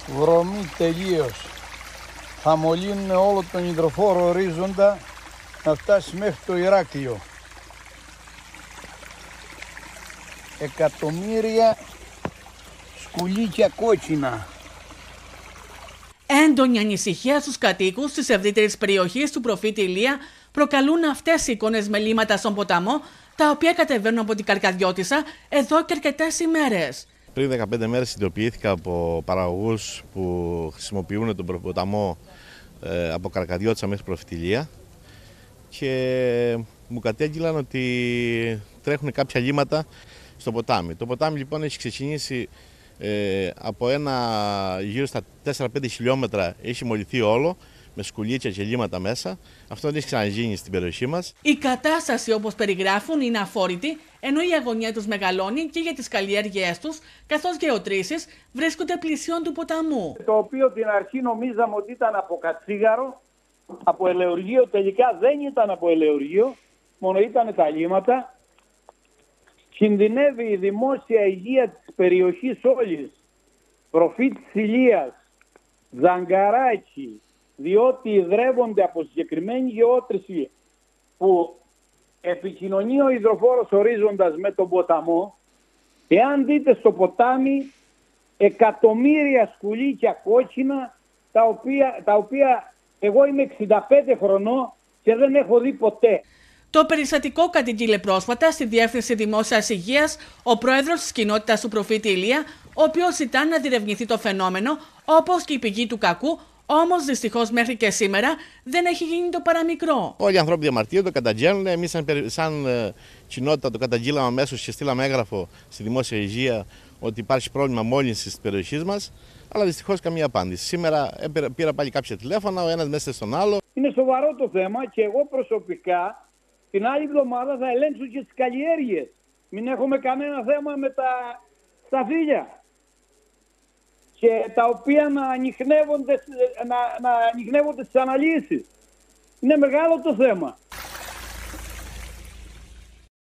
βρωμή τελείως. Θα μολύνουν όλο τον υδροφόρο ορίζοντα να φτάσει μέχρι το Ηράκλειο. Εκατομμύρια σκουλίκια κόκκινα. Έντονη ανησυχία στους κατοίκους της ευρύτερης περιοχής του προφήτη Ηλία προκαλούν αυτές οι εικόνες με λίμματα στον ποταμό, τα οποία κατεβαίνουν από την Καρκαδιώτισσα εδώ και αρκετές ημέρες. Πριν 15 μέρες συνειδητοποιήθηκα από παραγωγούς που χρησιμοποιούν τον ποταμό από Καρκαδιώτισσα μέχρι Προφήτη Ηλία και μου κατέγγειλαν ότι τρέχουν κάποια λίμματα στο ποτάμι. Το ποτάμι λοιπόν έχει ξεκινήσει από γύρω στα 4-5 χιλιόμετρα, έχει μολυθεί όλο με σκουλίτσια και λίμματα μέσα. Αυτό δεν έχει ξαναγίνει στην περιοχή μας. Η κατάσταση, όπως περιγράφουν, είναι αφόρητη, ενώ η αγωνία τους μεγαλώνει και για τις καλλιέργειές τους, καθώς γεωτρήσεις βρίσκονται πλησιών του ποταμού. Το οποίο την αρχή νομίζαμε ότι ήταν από κατσίγαρο, από ελαιοργείο, τελικά δεν ήταν από ελαιοργείο, μόνο ήταν τα λίμματα. Κινδυνεύει η δημόσια υγεία της περιοχής όλης, Προφήτης Ηλίας, Ζαγκαράκη, διότι ιδρεύονται από συγκεκριμένη γεώτρηση που επικοινωνεί ο υδροφόρος ορίζοντας με τον ποταμό. Εάν δείτε στο ποτάμι εκατομμύρια σκουλίκια κόκκινα, τα οποία εγώ είμαι 65 χρονών και δεν έχω δει ποτέ. Το περιστατικό κατηγγείλε πρόσφατα στη Διεύθυνση Δημόσιας Υγείας ο πρόεδρος της κοινότητας του προφήτη Ηλία, ο οποίος ζητά να διερευνηθεί το φαινόμενο, όπως και η πηγή του κακού, όμως δυστυχώς μέχρι και σήμερα δεν έχει γίνει το παραμικρό. Όλοι οι άνθρωποι διαμαρτύρονται, το καταγγέλνουν. Εμείς σαν κοινότητα το καταγγείλαμε αμέσως και στείλαμε έγγραφο στη Δημόσια Υγεία ότι υπάρχει πρόβλημα μόλυνσης της περιοχής μας, αλλά δυστυχώς καμία απάντηση. Σήμερα πήρα πάλι κάποια τηλέφωνα, ο ένας μέσα στον άλλο. Είναι σοβαρό το θέμα και εγώ προσωπικά την άλλη εβδομάδα θα ελέγξω και τις καλλιέργειες. Μην έχουμε κανένα θέμα με τα σταφύλια. Και τα οποία να ανιχνεύονται στις αναλύσεις. Είναι μεγάλο το θέμα.